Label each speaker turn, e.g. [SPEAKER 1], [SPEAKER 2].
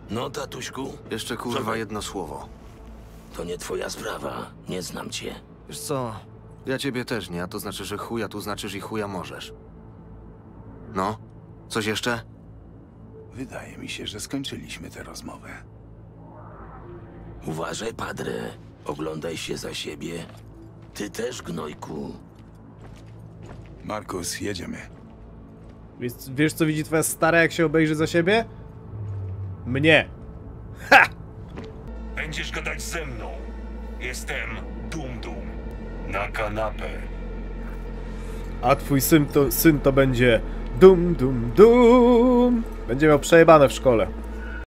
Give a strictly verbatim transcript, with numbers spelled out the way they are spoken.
[SPEAKER 1] No, tatuśku?
[SPEAKER 2] Jeszcze kurwa
[SPEAKER 1] Żadnej-
[SPEAKER 2] jedno słowo.
[SPEAKER 1] To nie twoja sprawa. Nie znam cię.
[SPEAKER 2] Wiesz co? Ja ciebie też nie, a to znaczy, że chuja tu znaczysz i chuja możesz. No? Coś jeszcze?
[SPEAKER 3] Wydaje mi się, że skończyliśmy tę rozmowę.
[SPEAKER 1] Uważaj, padre. Oglądaj się za siebie. Ty też, gnojku.
[SPEAKER 3] Markus, jedziemy.
[SPEAKER 4] Wiesz, wiesz co widzi twoja stara, jak się obejrzy za siebie? Mnie. Ha!
[SPEAKER 5] Będziesz gadać ze mną. Jestem Dum Dum. Na kanapę.
[SPEAKER 4] A twój syn to, syn to będzie dum dum dum. Będzie miał przejebane w szkole.